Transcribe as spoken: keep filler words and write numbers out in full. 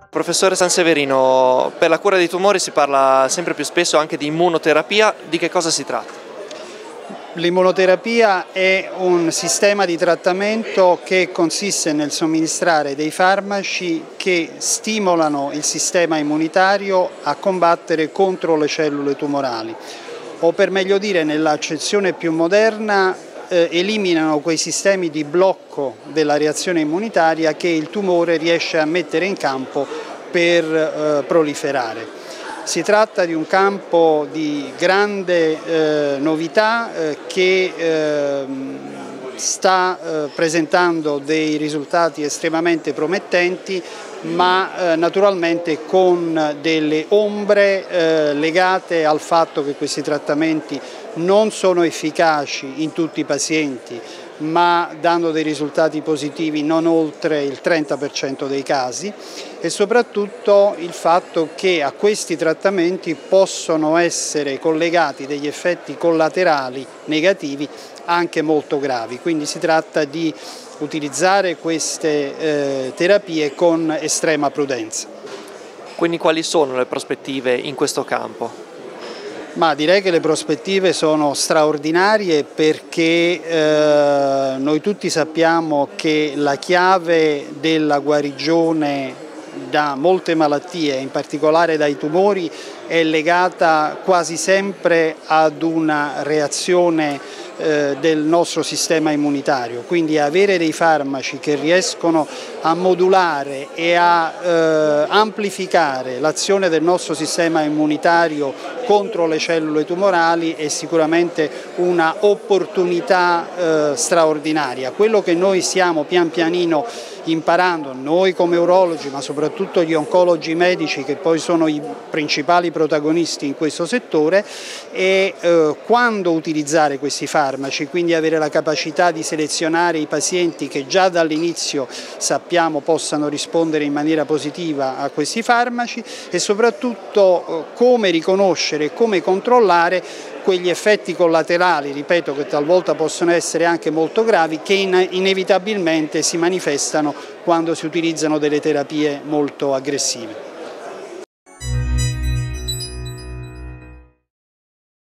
Professore Sanseverino, per la cura dei tumori si parla sempre più spesso anche di immunoterapia, di che cosa si tratta? L'immunoterapia è un sistema di trattamento che consiste nel somministrare dei farmaci che stimolano il sistema immunitario a combattere contro le cellule tumorali, o per meglio dire, nell'accezione più moderna, eh, eliminano quei sistemi di blocco della reazione immunitaria che il tumore riesce a mettere in campo per eh, proliferare. Si tratta di un campo di grande eh, novità eh, che eh, sta eh, presentando dei risultati estremamente promettenti, ma eh, naturalmente con delle ombre eh, legate al fatto che questi trattamenti non sono efficaci in tutti i pazienti, ma danno dei risultati positivi non oltre il trenta per cento dei casi, e soprattutto il fatto che a questi trattamenti possono essere collegati degli effetti collaterali negativi anche molto gravi. Quindi si tratta di utilizzare queste eh, terapie con estrema prudenza. Quindi quali sono le prospettive in questo campo? Ma direi che le prospettive sono straordinarie, perché eh, noi tutti sappiamo che la chiave della guarigione da molte malattie, in particolare dai tumori, è legata quasi sempre ad una reazione eh, del nostro sistema immunitario. Quindi avere dei farmaci che riescono a modulare e a eh, amplificare l'azione del nostro sistema immunitario contro le cellule tumorali è sicuramente una opportunità eh, straordinaria. Quello che noi stiamo pian pianino imparando, noi come urologi, ma soprattutto gli oncologi medici, che poi sono i principali protagonisti in questo settore, è eh, quando utilizzare questi farmaci, quindi avere la capacità di selezionare i pazienti che già dall'inizio sappiamo possano rispondere in maniera positiva a questi farmaci, e soprattutto eh, come riconoscere e come controllare quegli effetti collaterali, ripeto, che talvolta possono essere anche molto gravi, che in, inevitabilmente si manifestano quando si utilizzano delle terapie molto aggressive.